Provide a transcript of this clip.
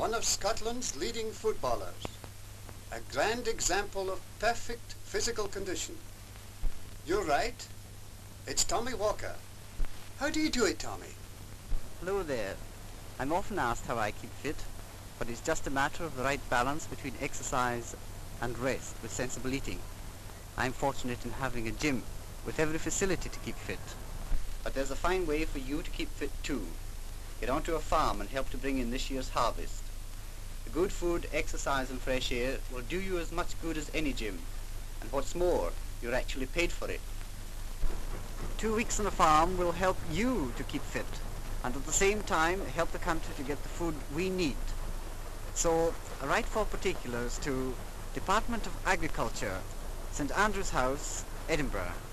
one of Scotland's leading footballers. A grand example of perfect physical condition. You're right. It's Tommy Walker. How do you do it, Tommy? Hello there. I'm often asked how I keep fit, but it's just a matter of the right balance between exercise and rest with sensible eating. I'm fortunate in having a gym with every facility to keep fit. But there's a fine way for you to keep fit too. Get onto a farm and help to bring in this year's harvest. The good food, exercise and fresh air will do you as much good as any gym. And what's more, you're actually paid for it. 2 weeks on a farm will help you to keep fit and at the same time help the country to get the food we need. So write for particulars to Department of Agriculture, St Andrews House, Edinburgh.